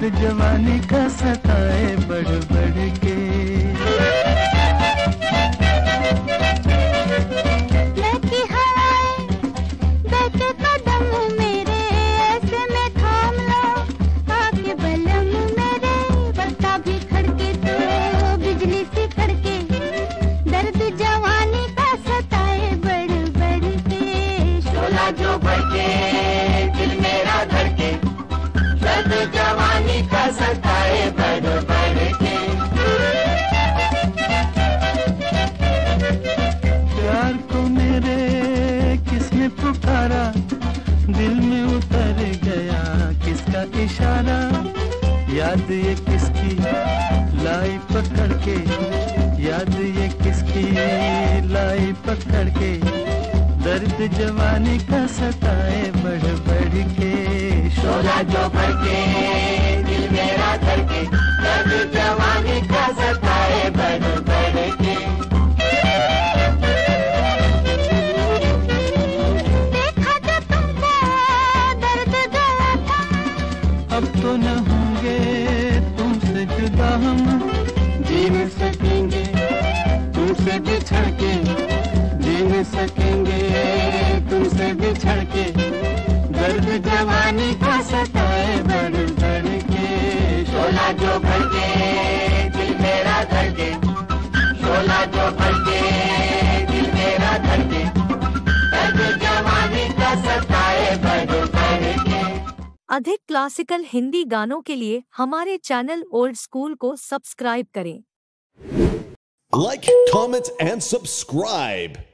जवानी का सताए बढ़ बढ़ के। लहकी हवाएं बहके कदम मेरे, ऐसे में थाम लो आके बलम मेरे। पत्ता भी खड़के तो बिजली सी कड़के, दर्द जवानी का सताए बढ़ बढ़ के। शोला जो भड़के दिल मेरा धड़के, दर्द जवानी का सताए बढ़ बढ़ के। प्यार को मेरे किसने पुकारा, दिल में उतर गया किसका इशारा। याद ये किसकी लाई पकड़ के, याद ये किसकी लाई पकड़ के। दर्द जवानी का सताए बढ़ बढ़ के। शोला जो भड़के दिल मेरा धड़के, दर्द जवानी का सताए बढ़ बढ़ के। देखा जो तुमको दर्द गया था, अब तो न होंगे तुमसे जुदा हम, जी नहीं सकेंगे तुमसे बिछड़ के, जी नहीं सकेंगे तुमसे बिछड़ के। दर्द जवानी का सताए बढ़ बढ़ के। शोला जो भड़के दिल मेरा धड़के, शोला जो भड़के दिल मेरा धड़के, दर्द जवानी का सताए बढ़ बढ़ के। अधिक क्लासिकल हिंदी गानों के लिए हमारे चैनल ओल्ड स्कूल को सब्सक्राइब करें। Like, comment, and subscribe.